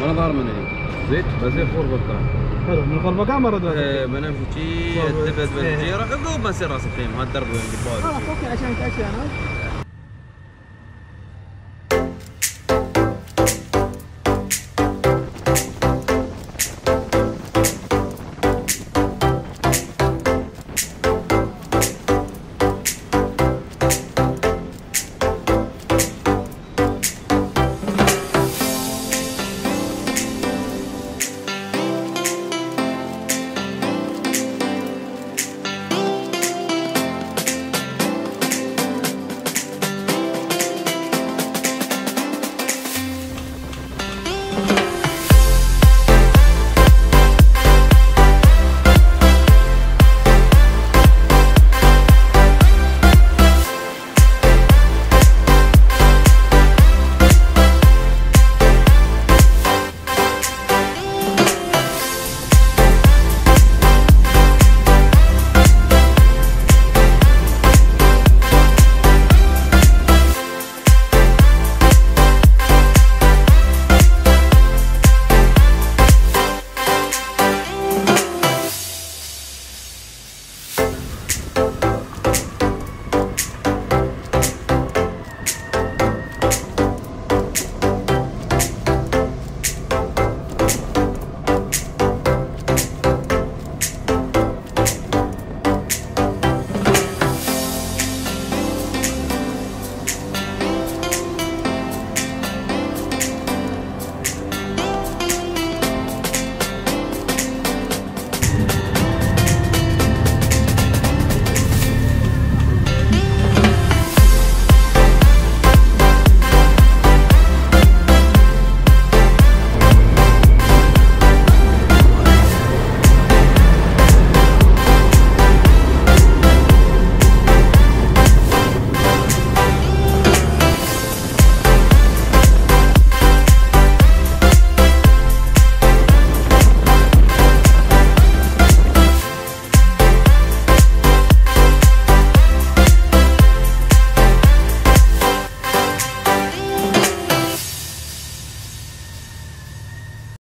انا ظهر من هنا زيت بزيت خربقان. حلو من خربقان مرة دوت. بنمشي الدبد بالجيرة عقب ما نصير راس الخيمة. هذا الدرب وين خلاص اوكي عشان تأشي انا.